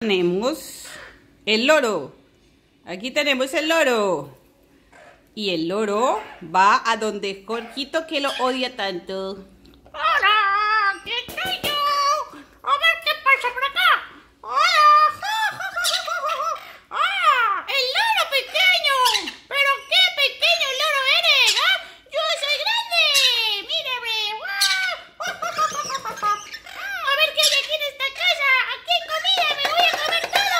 Tenemos el loro. Aquí tenemos el loro. Y el loro va a donde Jorgito, que lo odia tanto. ¡Hola! ¡Aquí estoy yo! A ver qué pasa por acá. ¡Hola! ¡Ah! ¡El loro pequeño! ¿Pero qué pequeño loro eres? ¿Ah? ¡Yo soy grande! ¡Mírame! A ver qué hay aquí en esta casa. ¡Aquí hay comida! ¡Me voy a comer todo!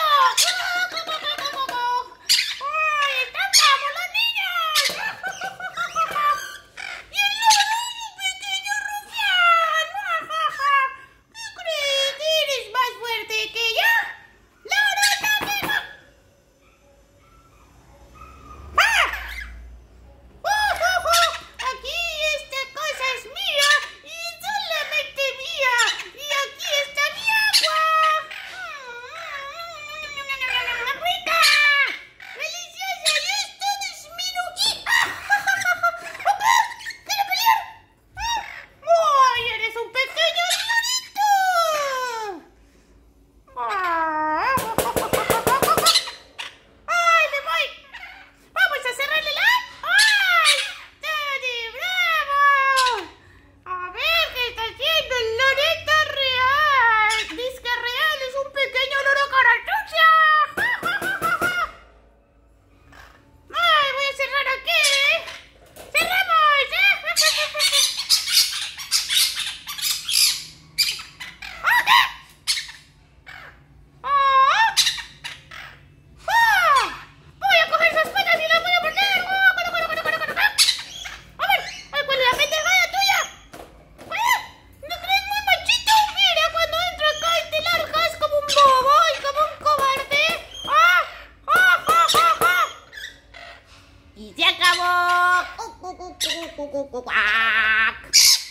¡Ay! ¡Están bravos los niños! ¡Y el loro es un pequeño rufián! ¿Qué crees? ¿Que eres más fuerte que yo? ¡Loro, ataque! ¡Ah! Aquí esta cosa es mía y solamente mía. Y aquí está mi agua. ¡Rica! ¡Deliciosa! Y esto es mi nuquita. ¿Quiere pelear? ¡Ay, eres un pequeño lorito! ¡Ay, me voy! ¡Vamos a cerrarle la! ¡Ay! ¡Tony, bravo! A ver qué está haciendo el lorito real. Dice que real es un pequeño loro carachucha. ¡Ay, voy a cerrar aquí! ¡Cerramos! ¡Voy a coger esas patas y las voy a morder! A ver, ¿cuál es la pendejada tuya? ¿No crees muy machito? Mira, cuando entro acá y te largas como un bobo y como un cobarde. Y se acabó.